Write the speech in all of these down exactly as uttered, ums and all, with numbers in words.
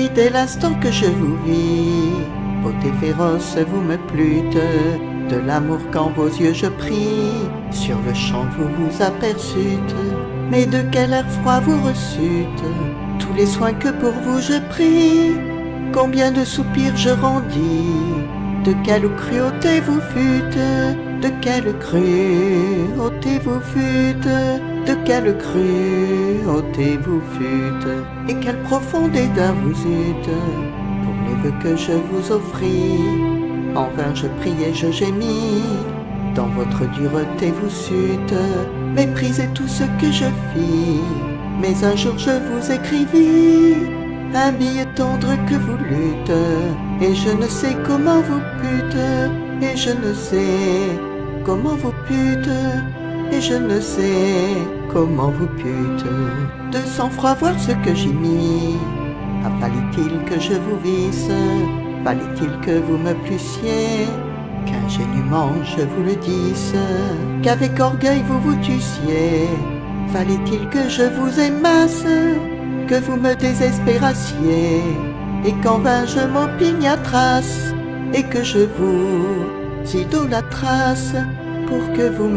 dès l'instant que je vous vis. Beauté féroce, vous me plûtes, de l'amour quand vos yeux je prie. Sur le champ vous vous aperçûtes, mais de quel air froid vous reçûtes. Tous les soins que pour vous je prie, combien de soupirs je rendis. De quelle cruauté vous fûtes, de quelle cruauté vous fûtes, de quelle cruauté vous fûtes, et quel profond dédain vous eûtes pour les vœux que je vous offris. En vain je priais, je gémis, dans votre dureté vous sûtes, méprisez tout ce que je fis. Mais un jour je vous écrivis un billet tendre que vous lûtes, et je ne sais comment vous pûtes, et je ne sais comment vous pûtes, et je ne sais comment vous pûtes. De sang-froid voir ce que j'y mis, ah, fallait-il que je vous visse, fallait-il que vous me plussiez, qu'ingénument je vous le disse, qu'avec orgueil vous vous tussiez. Fallait-il que je vous aimasse, que vous me désespérassiez, et qu'en vain je m'opiniâtrasse, et que je vous idolâtrasse, pour que vous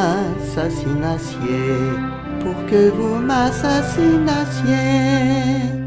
m'assassinassiez, pour que vous m'assassinassiez.